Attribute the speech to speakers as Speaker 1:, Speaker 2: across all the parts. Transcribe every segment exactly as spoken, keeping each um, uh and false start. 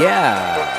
Speaker 1: Yeah.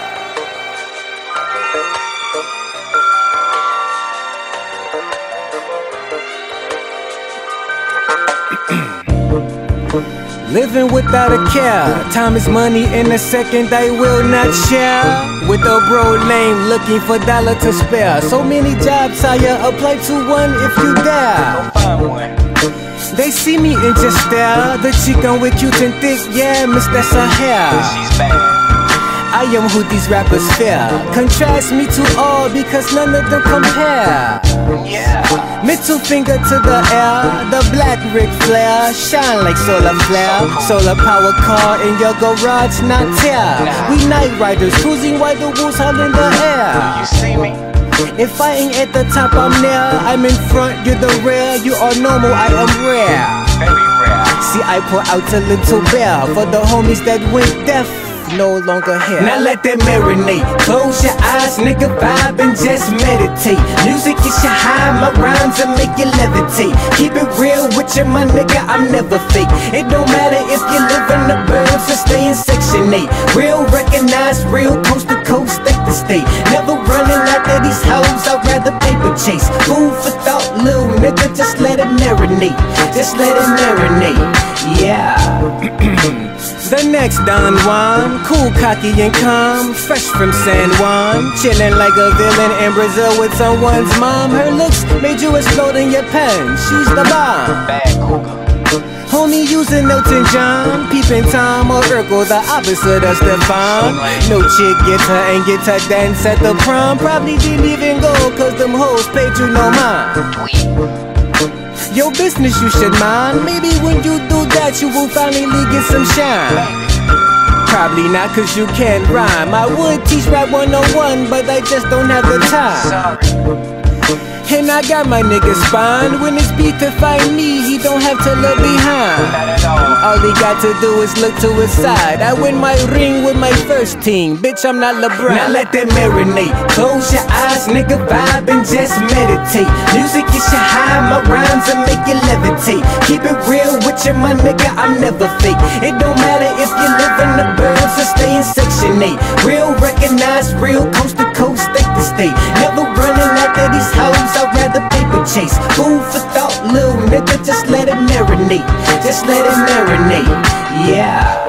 Speaker 1: Living without a care. Time is money, in a second I will not share. With a bro lame, looking for dollar to spare. So many jobs, hire, apply to one if you dare. They see me and just stare. The chick I'm with cute and thick, yeah, miss that's her hair.
Speaker 2: She's bad.
Speaker 1: I am who these rappers fear. Contrast me to all because none of them compare.
Speaker 2: Yeah.
Speaker 1: Middle finger to the air, the black Ric Flair, shine like solar flare. Solar power car in your garage, not tear. We night riders cruising while the wolves howl in the air.
Speaker 2: You see me?
Speaker 1: If I ain't at the top, I'm near. I'm in front, you're the rear. You are normal, I am rare.
Speaker 2: Very rare.
Speaker 1: See, I pour out a little bear for the homies that went deaf. No longer here. Now let that marinate. Close your eyes, nigga, vibe and just meditate. Music is your high, my rhymes will make you levitate. Keep it real with you, my nigga, I'm never fake. It don't matter if you live in the burbs or stay in section eight. Real recognized, real coast to coast, state to state. Never running after these hoes, I'd rather paper chase. Food for thought, little nigga, just let it marinate. Just let it marinate, yeah. The next Don Juan, cool, cocky and calm, fresh from San Juan, chillin' like a villain in Brazil with someone's mom. Her looks made you explode in your pen. She's the bomb.
Speaker 2: Bad cougar.
Speaker 1: Homie using Elton John, peeping Tom or Urkel, the opposite of Stefan. No chick gets her and gets her dance at the prom. Probably didn't even go cause them hoes paid you no mind. Your business you should mind. Maybe when you do that you will finally get some shine. Probably not cause you can't rhyme. I would teach rap one oh one, but I just don't have the time.
Speaker 2: Sorry.
Speaker 1: And I got my nigga spine. When it's beat to find me, he don't have to look behind.
Speaker 2: Not at all.
Speaker 1: All he got to do is look to his side. I win my ring with my first team. Bitch, I'm not LeBron. Now let that marinate. Close your eyes, nigga, vibe and just meditate. Music is your high, my rhymes will make you levitate. Keep it real with you, my nigga, I'm never fake. It don't matter if you live in the burbs or stay in section eight. Real recognized, real coast to coast, state to state. Never running after these hoes, I'd rather paper chase. Food for thought, little nigga, just let it marinate. Just let it marinate, yeah.